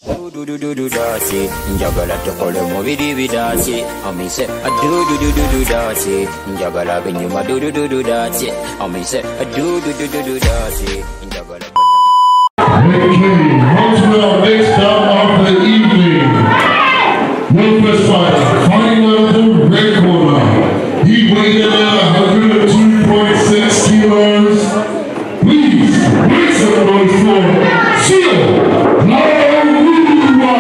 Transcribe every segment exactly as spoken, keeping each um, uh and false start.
Do do do do do dasi, njagala tokole mubiri bidasi. Ami say I do do do do do dasi, njagala binyuma do do do do dasi. Ami say I do do do do do dasi, njagala. Okay, on to our next bout of the evening. One first fighter, fighting out of the red corner. He weighed in at one hundred two point six kilos. Please, make some noise for Seal Laumua.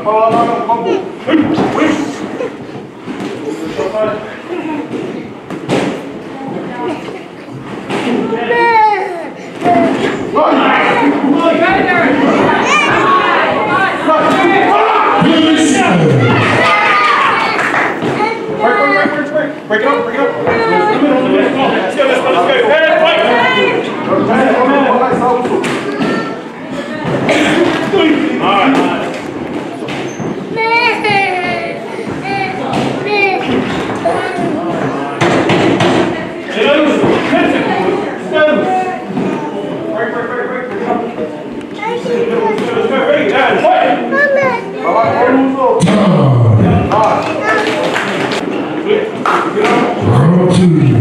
Break it up, break it up. Let's go, let's go, let's go. Hey, fight! Alright. Round two.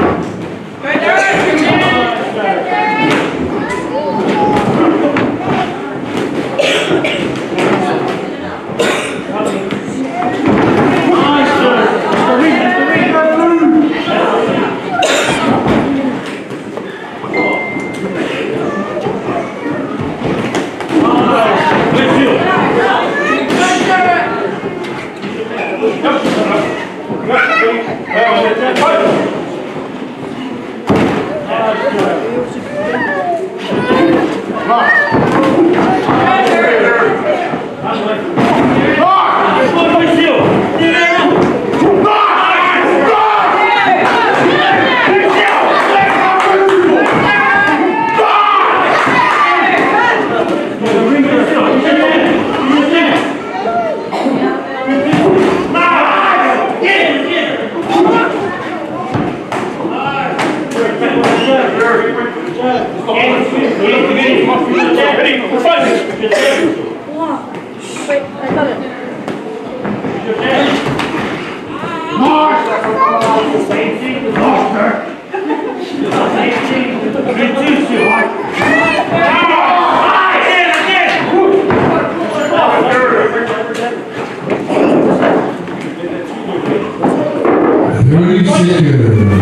Thirty seconds.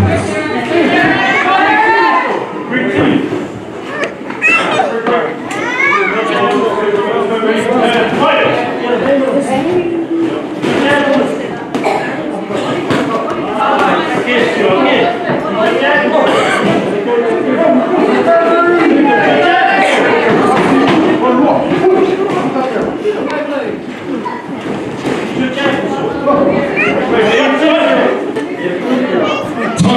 Time.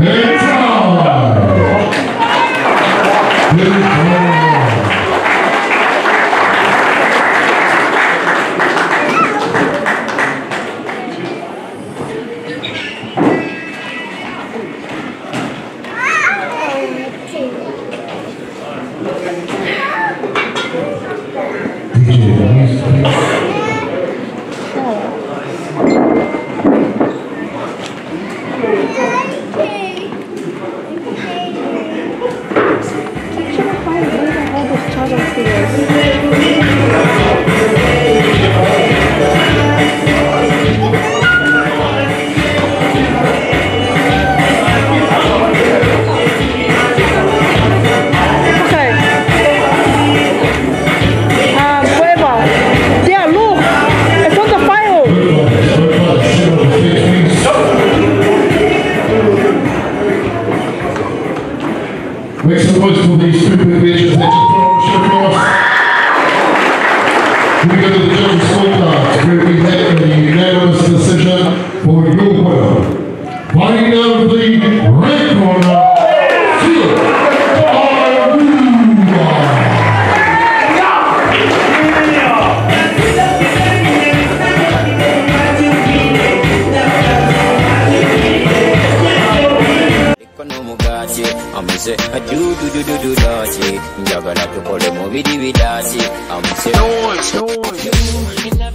And time. Good time. Make some noise for these stupid bitches that just throw the shit across. We go to the judges' scorecards, where we had a unanimous decision for a new winner. Fighting out of the red corner, I'm say I do do do do do dasi. Njagala tukole mu bidi bidasi. I'm say noise, noise.